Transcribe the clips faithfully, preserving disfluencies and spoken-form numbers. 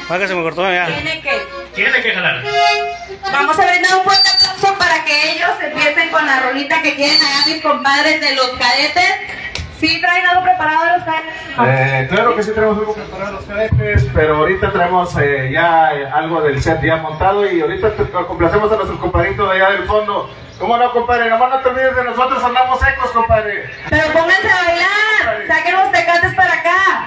Ah, que se me cortó ya. Tiene que. Tiene que jalar. Vamos a brindar un fuerte aplauso para que ellos empiecen con la rolita que quieren allá mis compadres de los cadetes. ¿Sí traen algo preparado de los cadetes? Eh, claro que sí tenemos algo preparado de los cadetes, pero ahorita traemos eh, ya eh, algo del set ya montado y ahorita te, complacemos a nuestros compadritos de allá del fondo. ¿Cómo no, compadre? Nomás no te olvides de nosotros, andamos secos, compadre. Pero pónganse a bailar, saquen los tecates para acá.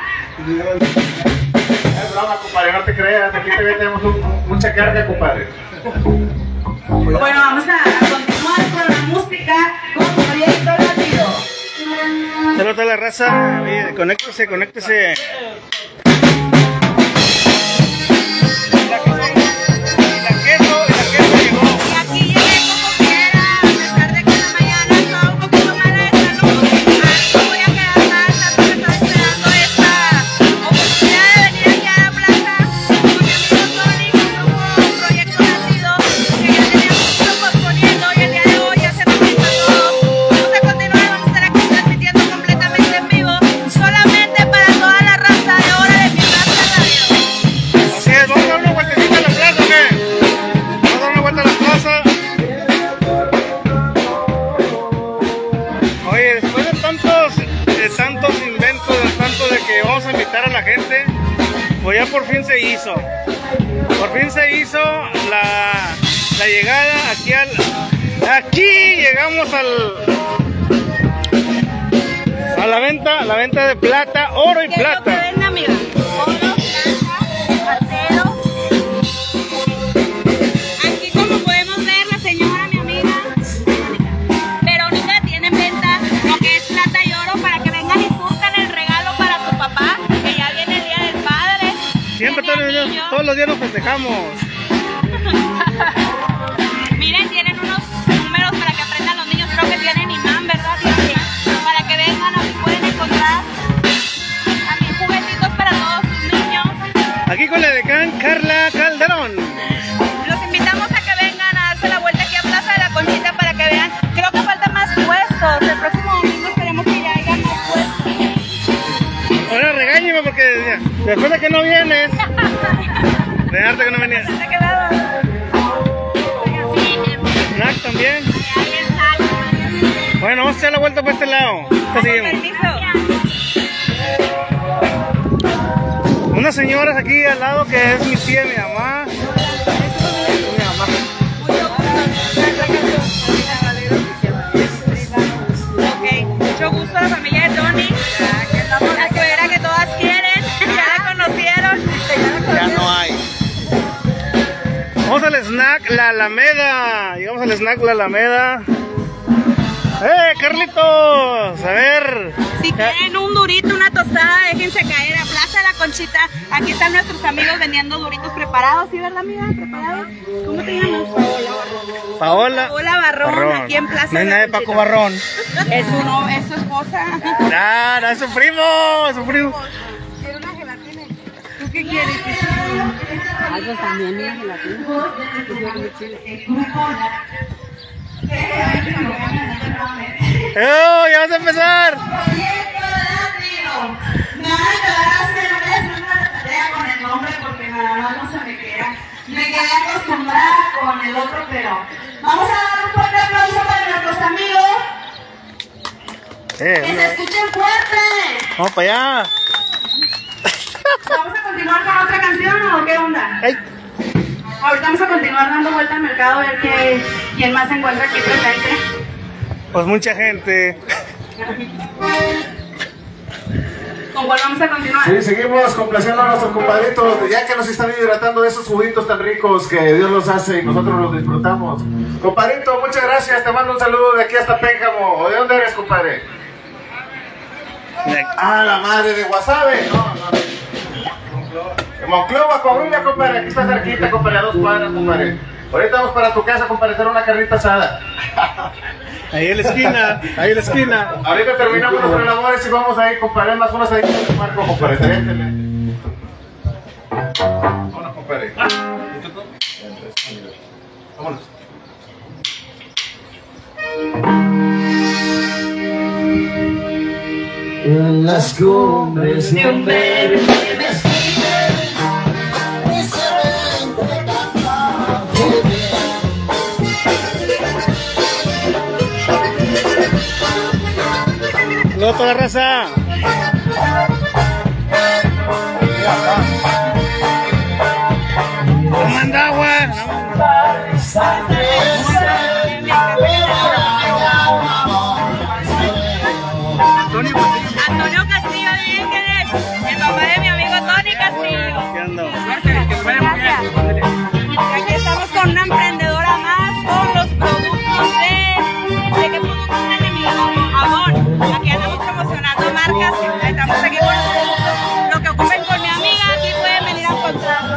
Es broma, compadre, no te creas, aquí también tenemos un, mucha carga, compadre. Bueno, vamos a, a continuar con la música con Proyecto Latido. Saludos a la raza, oye, conéctese, conéctese. La queso, la queso llegó. Y aquí llegué como quiera, a pesar de que en la mañana estaba un poquito mala de salud. No voy a quedar mal, tanto que estaba esperando esta oportunidad de venir aquí a la plaza con mi amigo Tony, con un nuevo Proyecto Latido que ya teníamos mucho posponiendo y el día de hoy ya se nos hizo todo. Vamos a continuar, vamos a estar aquí transmitiendo completamente en vivo, solamente para toda la raza de Hora de Mi Raza Radio. Así es, vamos a dar una vueltecita a la plaza, ¿o qué? Vamos a dar una vuelta a la plaza. Oye, después de tantos, de tantos inventos, de tanto de que vamos a invitar a la gente, pues ya por fin se hizo. Por fin se hizo la, la llegada aquí al... Aquí llegamos al... A la venta, a la venta de plata, oro y ¿Qué es lo que plata. vende, amiga? Oro, plata, acero. Aquí, como podemos ver, la señora, mi amiga Verónica, tiene en venta lo que es plata y oro para que vengan y surtan el regalo para su papá, que ya viene el Día del Padre. Siempre todos los, días, todos los días nos festejamos. Miren, tienen unos números para que aprendan los niños. Creo que tienen imán, ¿verdad? Para que vengan, así pueden encontrar también juguetitos para todos sus niños. Aquí con la decán Carla Calderón. Los invitamos a que vengan a darse la vuelta aquí a Plaza de la Conchita para que vean. Creo que faltan más puestos. El próximo domingo esperemos que ya haya más puestos. Ahora regáñeme porque después de que no vienes, de darte que no venías. ¿De qué lado? Snack también. Ahí está. Bueno, vamos a echar la vuelta para este lado. Acá Con seguimos. permiso. Unas señoras aquí al lado que es mi tía y mi mamá. Mi mamá. Ok, mucho gusto a la familia de Tony. La suegra que todas quieren. Ya la conocieron. Ya no hay. Vamos al snack La Alameda. Llegamos al snack La Alameda. ¡Eh, Carlitos! A ver. Si quieren un durito, una tostada, déjense caer a Plaza de la Conchita. Aquí están nuestros amigos vendiendo duritos preparados, ¿sí, verdad, amiga? ¿Preparados? ¿Cómo te llamas? Paola. Paola Barrón, Barrón. aquí en Plaza No de hay la nada de Conchita. Paco Barrón. Es su, no, es su esposa. Ah, no, es su primo, es su primo. Quiero una gelatina. ¿Tú qué quieres? Algo también, una gelatina. ¡Oh, ya vas a empezar! Me van a ayudar a hacer una tarea con el nombre porque nada más no se me queda. Me quedé acostumbrada con el otro, pero vamos a dar un fuerte aplauso para nuestros amigos. Eh, ¡Que se escuchen fuerte! vamos para allá. ¿Vamos a continuar con otra canción o qué onda? Ay. Ahorita vamos a continuar dando vuelta al mercado a ver qué, quién más se encuentra aquí presente. Pues mucha gente. ¿Con cuál vamos a continuar? Sí, seguimos complaciendo a nuestros compadritos, ya que nos están hidratando de esos juguitos tan ricos que Dios los hace y nosotros los disfrutamos. Compadrito, muchas gracias, te mando un saludo de aquí hasta Pénjamo. ¿De dónde eres, compadre? Ah, la madre de Guasave. No, no. De Monclova, Coahuila, compadre, aquí está cerquita, compadre, a dos cuadras, compadre. Ahorita vamos para tu casa, compadre, hacer una carnita asada. Ahí en la esquina, ahí en la esquina. Ahorita terminamos nuestras labores y vamos a ir, compadre, más unas ahí con Marco, compadre. Déjale. Vámonos, compadre. Vámonos. En las cumbres de un verde mezquite, Saluda, raza. ¿Cómo anda, agua? Antonio Castillo, ¿bien quién es? El papá de mi amigo Tony Castillo. ¿Qué anda? Gracias. Aquí estamos con una emprendedora más con los productos de... ¿De qué productos tiene mi amor? Aquí andamos promocionando marcas. Estamos aquí con los productos. Lo que ocupen con mi amiga, aquí pueden venir a encontrar.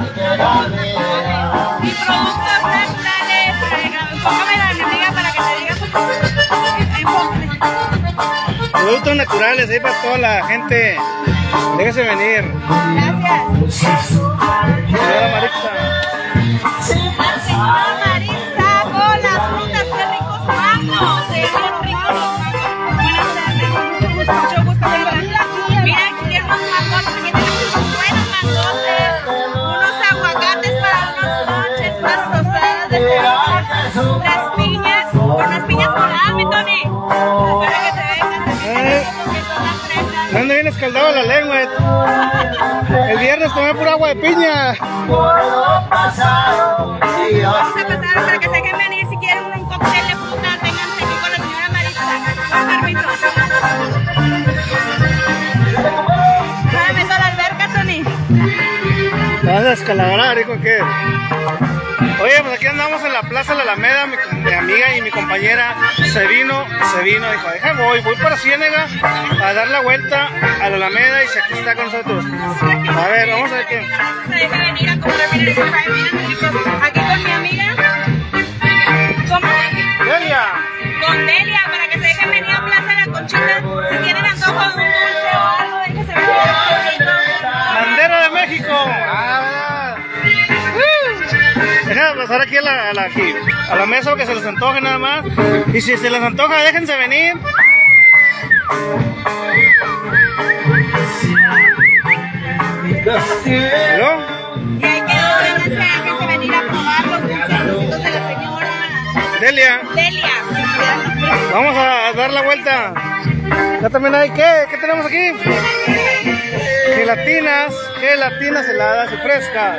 Y productos naturales. Enfócame a mi amiga para que te diga su enfócame. Productos naturales ahí para toda la gente. Déjese venir. Gracias. Señora Maritza. La señora Maritza con las frutas, qué ricos mangos, se ven ricos los mangos. Buenas tardes, mucho gusto, verla. Mira, aquí tienen unos mangotes, aquí tenemos unos buenos mangotes, unos aguacates para unos lonches, unas tostadas de cebolla, tres piñas, unas piñas con alme, Tony, para que se vengan también lo que son las fresas. ¿Dónde viene escaldado la lengua? El viernes tomé pura agua de piña. Vamos a pasar para que se dejen venir si quieren un cóctel de fruta, ténganse aquí con la señora Maritza. Con permiso. ¿Me meto a la alberca, Tony? ¿Te vas a descalabrar, hijo, qué? Oye, pues aquí andamos en la Plaza de la Alameda, mi, mi amiga y mi compañera se vino, se vino, dijo, deja voy, voy para Ciénega a dar la vuelta a la Alameda y si aquí está con nosotros. A ver, vamos a ver qué. Se deja venir a comprar, miren esos ahí, miren, chicos. Aquí con mi amiga. ¿Cómo? Delia. Con Delia, para que se dejen venir a Plaza de la Conchita. Si tienen antojo de un dulce o algo, déjense venir. Bandera de México. Ah, ¿verdad? Uh. Déjenme pasar aquí a la, a, la, aquí a la mesa que se les antoje nada más. Y si se les antoja, déjense venir. ¿Aló? Y ahí quedó, vénganse, déjense venir a probar los dulcecitos de la señora Delia. Delia. Vamos a dar la vuelta. Ya también hay, ¿qué? ¿Qué tenemos aquí? Gelatinas, gelatinas heladas y frescas.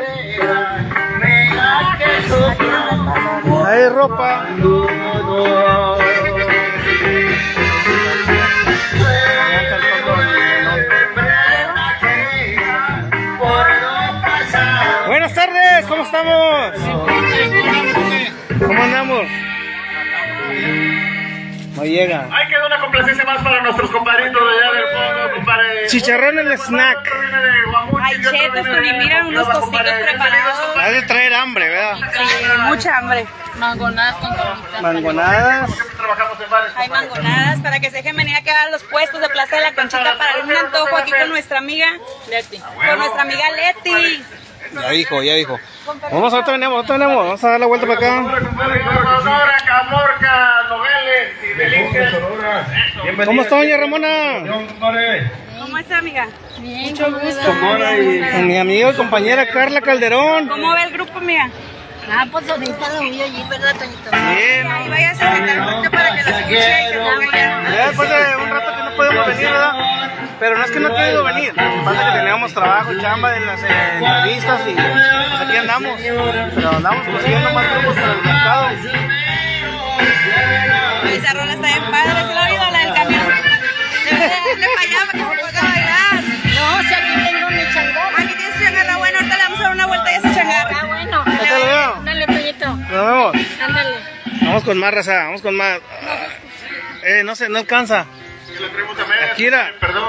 Hay ropa. Buenas tardes, ¿cómo estamos? ¿Cómo andamos? No llega. Hay que dar una complacencia más para nuestros compadritos de allá del fondo, compadre. Chicharrón en el snack. Hay chetos, Tony, miren unos tostitos preparados. Ha de traer hambre, ¿verdad? Sí, mucha hambre. Mangonadas con carnitas. Mangonadas. Trabajamos en bares. Hay mangonadas para que se dejen venir a quedar a los puestos de Plaza de la Conchita para un antojo aquí con nuestra amiga Leti. Con nuestra amiga Leti. Ya dijo, ya dijo. Vamos, ahorita venimos, ahorita venimos. Vamos a dar la vuelta para acá. Sonora, Camorca, Nogales y Delicias. ¿Cómo está, doña Ramona? ¿Cómo está, amiga? Bien, Mucho gusto. Con mi amiga y compañera Carla Calderón. ¿Cómo ve el grupo, amiga? Ah, pues ahorita lo vi allí, ¿verdad, Toñito? Bien. Ahí váyase a sentar un poquito para que los escuche y se ponga ya. Ya después de un rato que no podemos venir, ¿verdad? Pero no es que no he querido venir. Lo que pasa es que teníamos trabajo y chamba de las eh, entrevistas y pues aquí andamos. Pero andamos consiguiendo más grupos para el mercado. Esa rola está bien padre, ¿se la ha oído la del camión? Debe de darle para allá para que se pueda bailar. No, si aquí tengo mi changarra. Aquí tienes su changarra, bueno, ahorita le vamos a dar una vuelta y esa changarra. Ah, bueno. Ahorita lo veo. Dale, Toñito. Nos vemos. Ándale. Vamos con más raza, vamos con más. Eh, no sé, no alcanza. Akira. Perdón.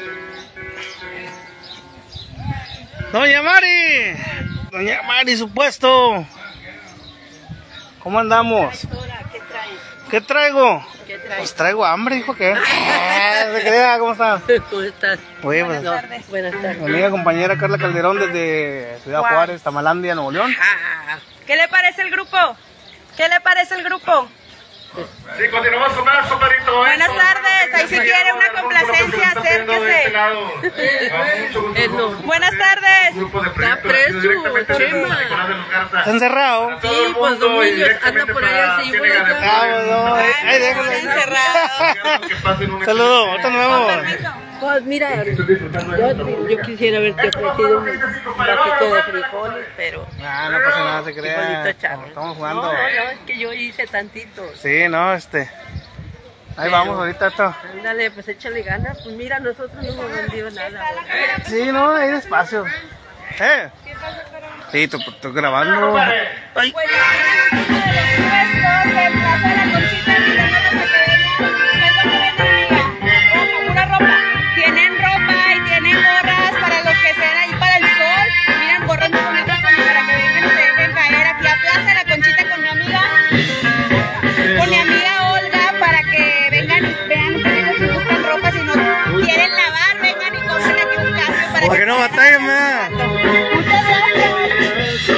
Doña Mari. Doña Mari, su puesto. ¿Cómo andamos? ¿Qué traes? ¿Qué traigo? ¿Qué traes? Pues traigo hambre, hijo, ¿qué? Ah, se crea, ¿cómo está? ¿Cómo estás? Oye, pues, Buenas tardes. Buenas tardes. mi amiga compañera Carla Calderón desde Ciudad Guau. Juárez, Tamalandia, Nuevo León. ¿Qué le parece el grupo? ¿Qué le parece el grupo? Sí, continuamos con más, compadrito. Buenas tardes, ahí si quiere una complacencia, acérquese. Eh, no. Buenas tardes. Grupo de Está proyectos. transmitiendo directamente desde Nicolás de los Garza. ¿Está encerrado? Para todo el Sí, pues, mundo y Dominio directamente anda por ahí para así, Ciénega por de acá. Flores. No, no, ay, ay, déjalo. Está encerrado. Que pasen un Saludos, excelente- otro nuevo. Pues mira, Estoy disfrutando de yo, esto. yo quisiera haberte ofrecido un ratito de frijoles, pero Ah, no pasa nada, se crea. frijolito charro. Estamos No, jugando. no, es que yo hice tantito. Sí, no, este. Ahí vamos ahorita esto. Ándale, pues échale ganas. Pues mira, nosotros no hemos vendido nada. Sí, no, ahí despacio. ¿Eh? Sí, tú, tú grabando. Ay. Pues ya tienen uno de los puestos en Plaza de la Conchita, invitándolos a que vengan. ¿Qué es lo que venden, amiga? Ropa, pura ropa. Tienen ropa y tienen gorras para los que sean ahí para el sol. Miren, gorras muy bonitas como para que vengan y se dejen caer aquí a Plaza de la Conchita con mi amiga. Con mi amiga Olga para que vengan y vean un poquito si buscan ropa. Si no quieren lavar, vengan y compren aquí un cambio para ¿Por que qué no batallan, man? Muchas gracias.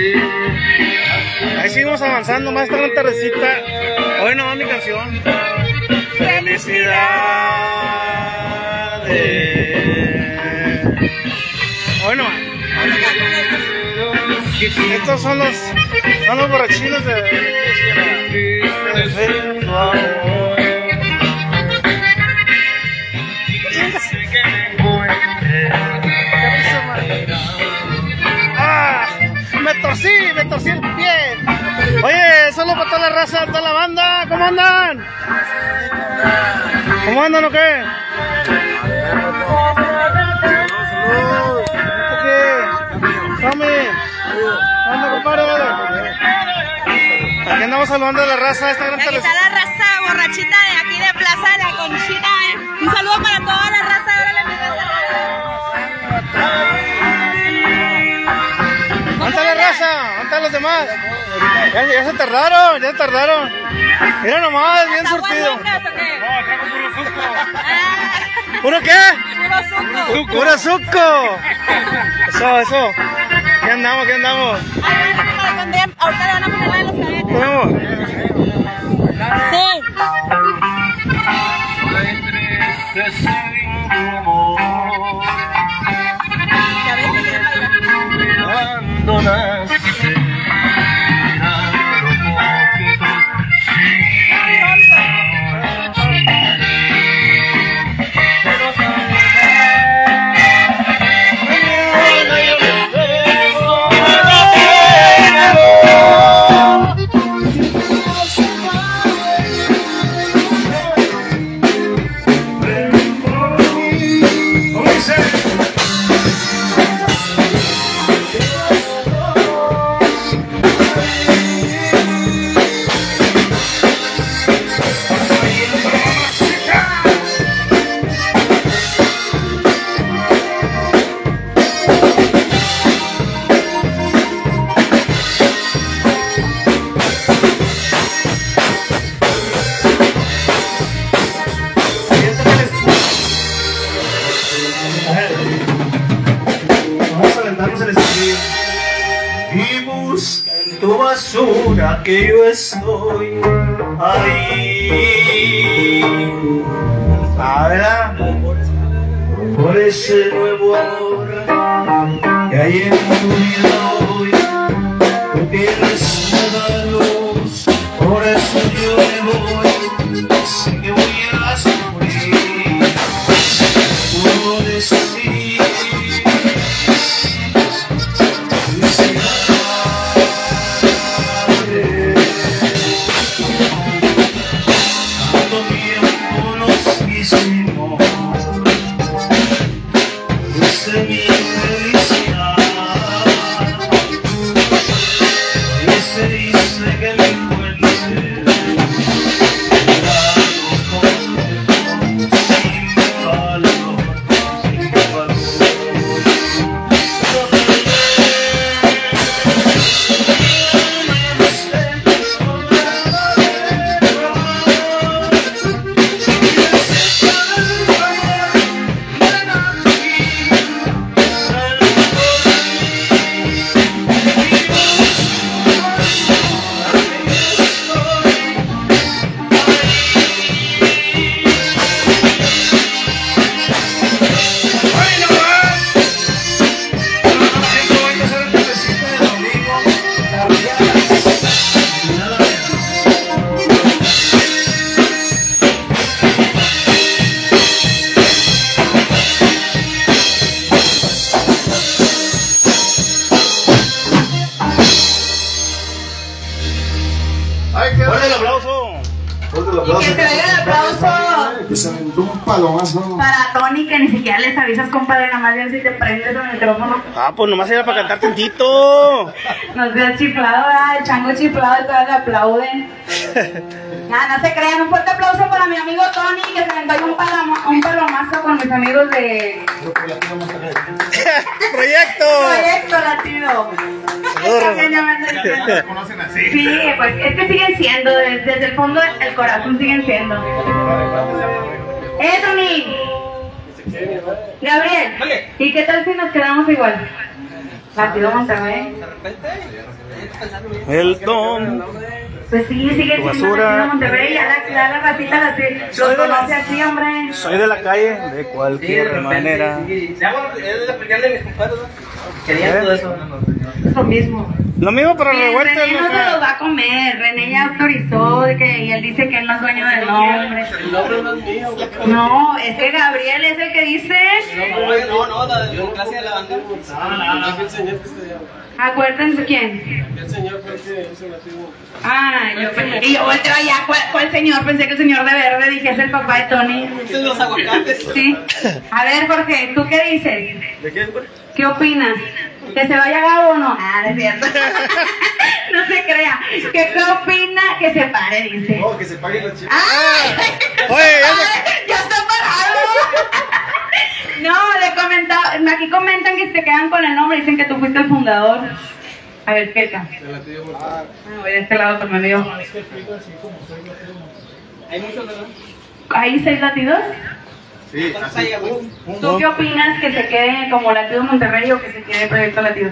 Ahí seguimos avanzando, más esta gran tardecita. Hoy no va mi canción. Felicidades. Hoy no va. Estos son los, son los borrachinos de... de tu amor. ¡Ah! Me torcí, me torcí el pie. Oye, solo para toda la raza, toda la banda, ¿cómo andan? ¿Cómo andan o qué? ¿Qué? Tommy, anda, compadre. Aquí andamos saludando a la raza, esta gran Aquí tele- está la raza borrachita de aquí de Plaza de la Conchita. ¿Eh? Un saludo para toda la raza. Órale, mi raza. ¿Dónde está la raza? ¿Dónde están los demás? Ya, ya se tardaron, ya se tardaron. Mira nomás, bien ¿Hasta surtido. Guadalupe o qué? No, trajo puro suco. Ah, ¿Puro qué? puro suco. ¡Puro suco! Eso, eso. ¿Qué andamos? ¿Qué andamos? Ahí van a poner- pondrían- ahorita le van a poner la de los cadetes. ¿Qué andamos? Sí. Ya ves que quieren bailar. Vamos a aventarnos el estribillo. Y busca en tu basura que yo estoy ahí. Ah, ¿verdad? Por ese nuevo amor que hay en tu vida hoy. Tú tienes una luz, por eso yo me voy. Sé que voy a sufrir. Puedo decir tanto tiempo nos quisimos, esa es mi felicidad. Y que se oiga el aplauso Que se aventó un palomazo. para Tony, que ni siquiera les avisas, compadre, nada más bien si te prendes el micrófono. Ah, pues nomás era para cantar tantito. Nos dio chiflado, ¿verdad? El chango chiflado y todas le aplauden. Nada, no se crean. Un fuerte aplauso para mi amigo Tony, que se aventó un, palamo- un palomazo con mis amigos de Proyecto. Proyecto Latino. Se conocen así. Sí, pues es que siguen siendo, desde, desde el fondo del corazón siguen siendo. ¡Eh, Tony! Gabriel, ¿y qué tal si nos quedamos igual? Latido Monterrey. El don. Pues sí, sigue siendo Basura. Latido Monterrey, ya la, ya la racita la los conoce así, hombre. Soy de la calle de cualquier manera. Es la primera de mis compadres, ¿no? Querían todo eso. Es lo mismo. Lo mismo para Bien, revueltas. René no se los va a comer. René ya autorizó de que, y él dice que él no es dueño del nombre. El nombre no es mío. No, es que Gabriel es el que dice. No, no, la de clase de la bandera. No, el señor que está allá. Acuérdense quién. El señor fue el que hizo la tribu. Ah, yo pensé, y yo volteo allá, ¿cuál, cuál señor? Pensé que el señor de verde, dije, es el papá de Tony. Estos los aguacates. Sí. A ver, Jorge, ¿tú qué dices? ¿De qué? ¿Qué opinas? ¿Que se vaya Gabo o no? Ah, no es cierto. No se crea. ¿Qué, ¿Qué opina? Que se pare, dice. No, que se paguen los chicos. ¡Ay! Oye, ya se- ¡Ay, ya está parado! No, le comentaba, aquí comentan que se quedan con el nombre, dicen que tú fuiste el fundador. A ver, ¿qué tal? Ah, voy de este lado con mi amigo. Hay muchos, ¿verdad? ¿Hay seis latidos? Sí, así. ¿Tú qué opinas que se quede como Latido Monterrey o que se quede Proyecto Latido?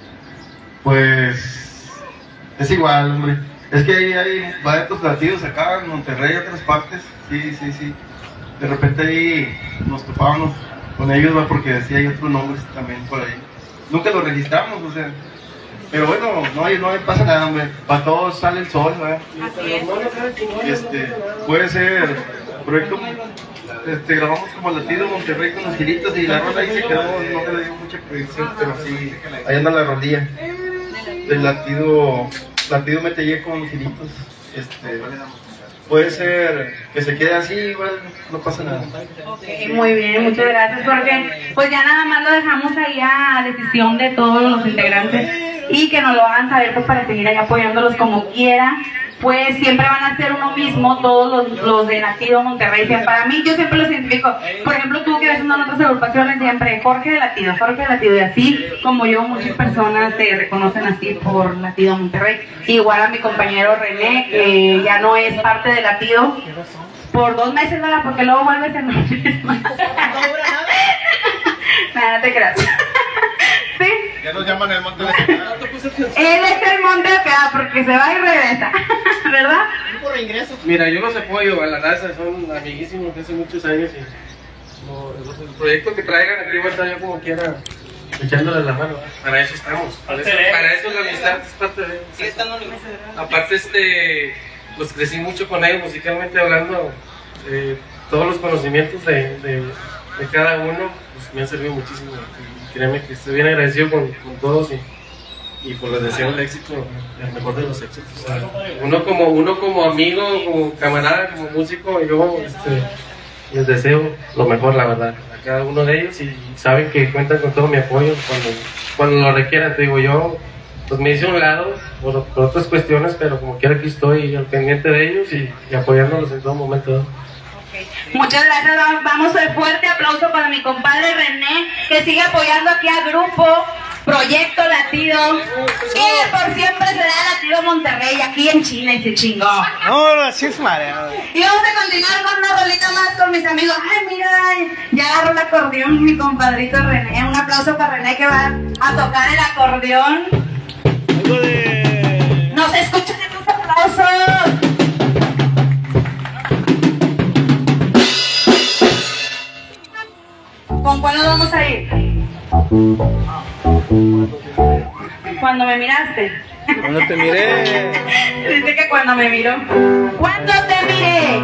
Pues es igual, hombre. Es que hay, hay varios latidos acá en Monterrey y otras partes. Sí, sí, sí. De repente ahí nos topábamos con ellos, ¿va? Porque sí hay otros nombres también por ahí. Nunca los registramos, o sea. Pero bueno, no hay, no hay, pasa nada, hombre. Para todos sale el sol, ¿verdad? Así es. Este, puede ser proyecto. Este, grabamos como Latido Monterrey con los giritos y la rola ahí se quedó, no le dio mucha proyección, pero sí, ahí anda la rolilla del Latido, Latido Metellé con los giritos. Este, puede ser que se quede así, igual no pasa nada. Ok, muy bien, muchas gracias, Jorge. Pues ya nada más lo dejamos ahí a decisión de todos los integrantes y que nos lo hagan saber, pues, para seguir ahí apoyándolos como quiera. Pues siempre van a ser uno mismo todos los, los de Latido Monterrey. Para mí, yo siempre los identifico. Por ejemplo, tú que ves en otras agrupaciones, siempre Jorge de Latido, Jorge de Latido, y así como yo, muchas personas te reconocen así por Latido Monterrey. Igual a mi compañero René, que ya no es parte de Latido por dos meses, ¿verdad? Porque luego vuelves en dos meses más. Nada, no te creas. ¿Sí? Ya nos llaman el monte de la ciudad. Él es el monte acá porque se va y regresa, ¿verdad? Mira, yo los apoyo a la raza, son amiguísimos de hace muchos años y no, el proyecto que traigan aquí va a estar yo como quiera echándole la mano. Para eso estamos, para eso, para eso la amistad es parte de eso. Aparte, este, pues crecí mucho con ellos musicalmente hablando, eh, todos los conocimientos de, de, de cada uno pues, me han servido muchísimo. Y créanme que estoy bien agradecido con, con todos y, y pues les deseo el éxito, el mejor de los éxitos. O sea, uno como uno como amigo, como camarada, como músico, yo este, les deseo lo mejor, la verdad, a cada uno de ellos y saben que cuentan con todo mi apoyo cuando, cuando lo requieran. Te digo, yo pues me hice a un lado por, por otras cuestiones, pero como quiera aquí estoy al pendiente de ellos y, y apoyándolos en todo momento. Muchas gracias, vamos a un fuerte aplauso para mi compadre René, que sigue apoyando aquí al grupo Proyecto Latido, que por siempre será Latido Monterrey, aquí en Chile, y se chingó. No, así es mareado. Y vamos a continuar con una rolita más con mis amigos. Ay, mira, ya agarró el acordeón mi compadrito René. Un aplauso para René que va a tocar el acordeón. Algo de... ¡No se escuchan esos aplausos! ¿Con cuál nos vamos a ir? Cuando me miraste. Cuando te miré. Dice que cuando me miró. Cuando te miré.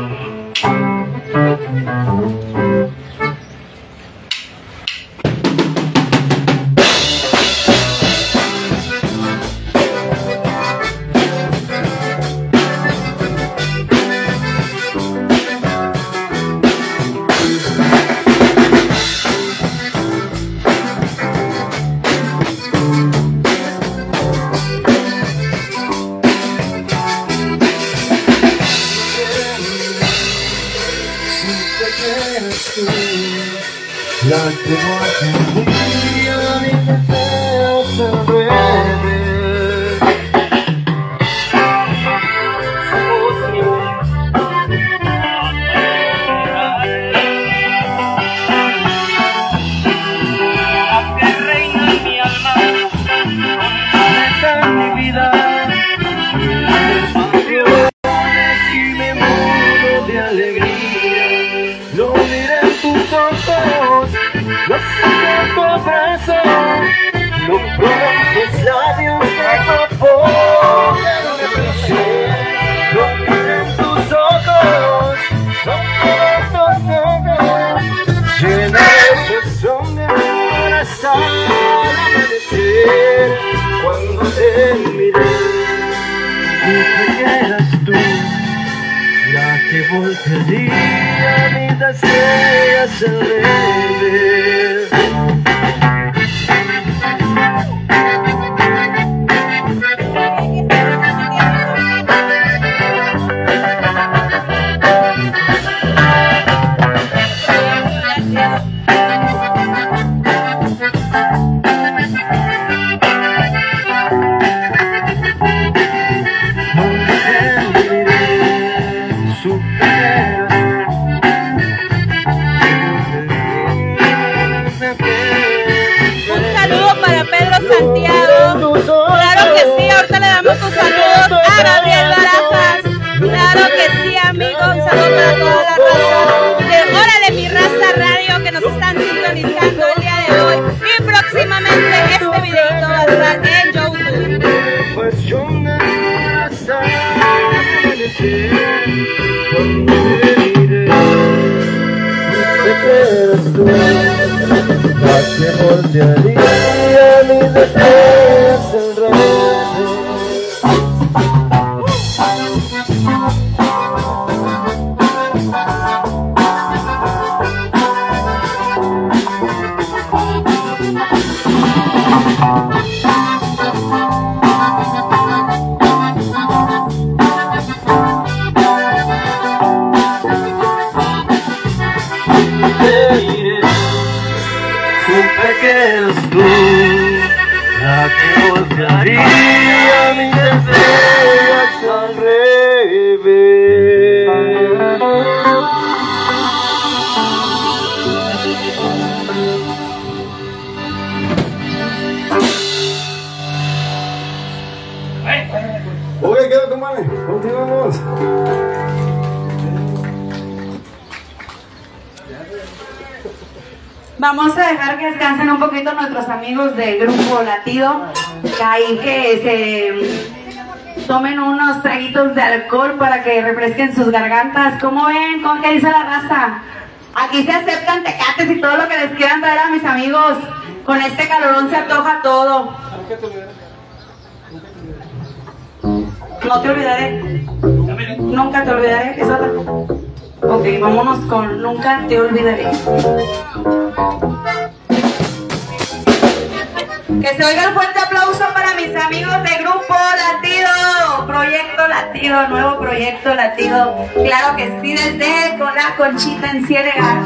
que voltearía mis estrellas al revés. Santiago, claro que sí, ahorita le damos un saludo a Gabriel Barajas, claro que sí, amigo, un saludo para toda la raza de Órale Mi Raza Radio que nos están sintonizando el día de hoy y próximamente este videito va a estar en YouTube. Pues yo me hasta amanecer, cuando te miré, te quedas tú, la que voltearía mis estrellas al revés. Supe que eres tú la que voltearía mis estrellas al revés. Ok, quédate, mami. Continuamos. Vamos a dejar que descansen un poquito nuestros amigos del Grupo Latido, ahí que se tomen unos traguitos de alcohol para que refresquen sus gargantas. ¿Cómo ven? ¿Cómo que dice la raza? Aquí se aceptan tecates y todo lo que les quieran traer a mis amigos. Con este calorón se antoja todo. No te olvidaré. Nunca te olvidaré. ¿Es otra? Ok, vámonos con Nunca Te Olvidaré. Que se oiga el fuerte aplauso para mis amigos de Grupo Latido, Proyecto Latido, nuevo Proyecto Latido. Claro que sí, desde con la Conchita en Ciénega.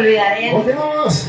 olvidaré. ¡Continuamos!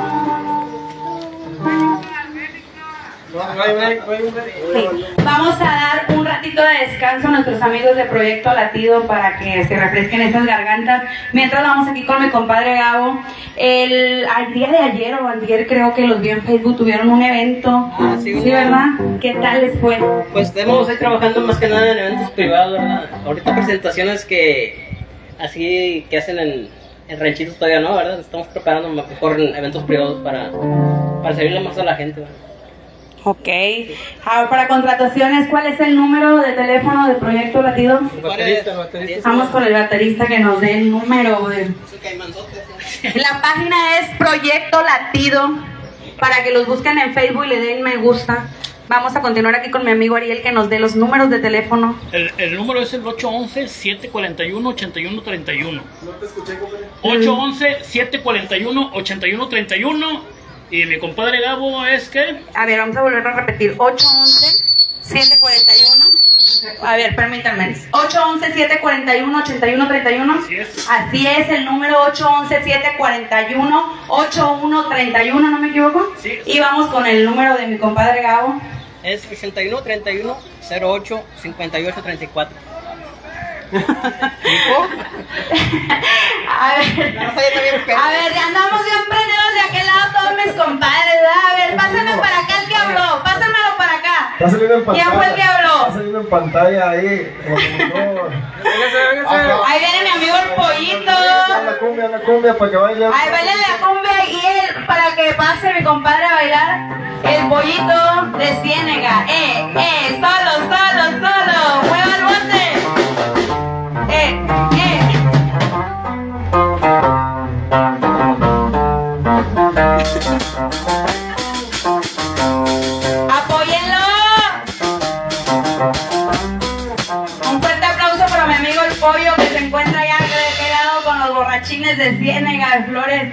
Sí. Vamos a dar un ratito de descanso a nuestros amigos de Proyecto Latido para que se refresquen esas gargantas. Mientras vamos aquí con mi compadre Gabo. El, al día de ayer o ayer creo que los vi en Facebook, tuvieron un evento. Ah, sí, sí, ¿verdad? ¿Qué tal les fue? Pues estamos ahí trabajando más que nada en eventos privados, ¿verdad? Ahorita presentaciones que así que hacen en, en ranchitos todavía no, ¿verdad? Estamos preparando mejor en eventos privados para, para servirle más a la gente, ¿verdad? Ok. Ahora, para contrataciones, ¿cuál es el número de teléfono de Proyecto Latido? Baterista, baterista. Vamos con el baterista que nos dé el número. De... La página es Proyecto Latido, para que los busquen en Facebook y le den me gusta. Vamos a continuar aquí con mi amigo Ariel que nos dé los números de teléfono. El, el número es el ocho once, siete cuarenta y uno, ochenta y uno treinta y uno. No te escuché, compadre. ocho once, siete cuarenta y uno, ochenta y uno treinta y uno. Y mi compadre Gabo es que... A ver, vamos a volver a repetir. ocho once, siete cuarenta y uno. A ver, permítanme. ocho once, siete cuarenta y uno, ochenta y uno treinta y uno. Así es. Así es, el número ocho once, siete cuarenta y uno, ochenta y uno treinta y uno, ¿no me equivoco? Sí. Y vamos con el número de mi compadre Gabo. Es ochenta y uno, treinta y uno, cero ocho, cincuenta y ocho, treinta y cuatro. A ver, a ver, ya andamos bien prendidos de aquel lado todos mis compadres, ¿verdad? A ver, pásame para acá el que habló, pásamelo para acá. Está saliendo en pantalla. ¿Quién fue el que habló? Está saliendo en pantalla ahí. Ahí viene mi amigo el pollito. La cumbia, la cumbia para que baile. Ahí baila la cumbia y él, para que pase mi compadre a bailar. El pollito de Ciénega. Eh, eh, solo, solo, solo. Mueva el bote. Eh, eh. ¡Apóyenlo! Un fuerte aplauso para mi amigo el pollo que se encuentra ya quedado con los borrachines de Ciénega de Flores.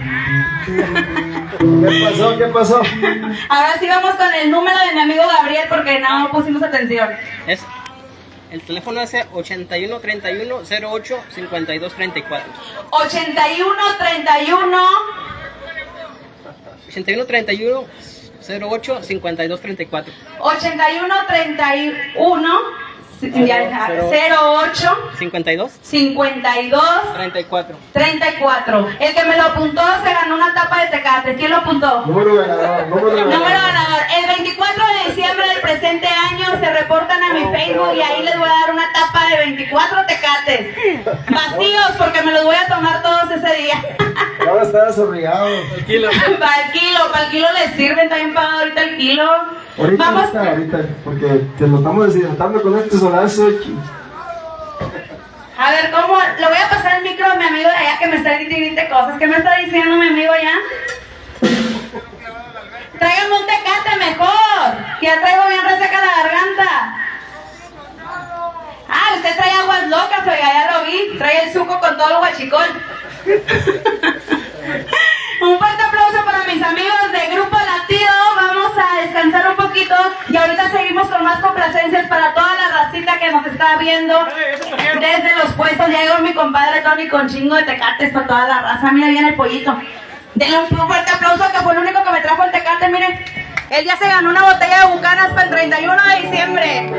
¿Qué pasó? ¿Qué pasó? Ahora sí vamos con el número de mi amigo Gabriel porque no pusimos atención. Es, el teléfono es ochenta y uno, treinta y uno, cero ocho, cincuenta y dos, treinta y cuatro. ochenta y uno, treinta y uno. ochenta y uno, treinta y uno, cero ocho, cincuenta y dos, treinta y cuatro. ochenta y uno, treinta y uno, cero ocho, cincuenta y dos, cincuenta y dos, treinta y cuatro. treinta y cuatro. El que me lo apuntó se ganó una tapa de Tecate. ¿Quién lo apuntó? Número ganador, número ganador. Número ganador. El veinticuatro de diciembre del presente año se reportan a mi Facebook y ahí les voy a dar una tapa de veinticuatro Tecates. Vacíos porque me los voy a tomar todos ese día. Ahora estás obligado. Para el kilo, para el kilo les sirven también para ahorita el kilo. Ahorita Vamos. no está, ahorita, porque te lo estamos deshidratando con este solazo. A ver, ¿cómo? Le voy a pasar el micro a mi amigo de allá que me está grite y grite cosas. ¿Qué me está diciendo mi amigo allá? Tráigame un Tecate mejor, que ya traigo bien reseca la garganta. Ah, usted trae aguas locas, oiga, ya lo vi. Trae el suco con todo el guachicol. Un fuerte aplauso para mis amigos de Grupo Latido. Vamos a descansar un poquito y ahorita seguimos con más complacencias para toda la racita que nos está viendo desde los puestos. Ya llegó mi compadre Tony con chingo de tecates para toda la raza. Mira bien el pollito. Denle un fuerte aplauso que fue el único que me trajo el tecate. Mire, él ya se ganó una botella de Bucanas para el treinta y uno de diciembre.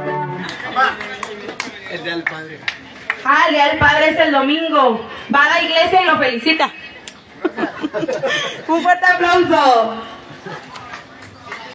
El Día del Padre. Ah, el Día del Padre es el domingo. Va a la iglesia y lo felicita. Un fuerte aplauso.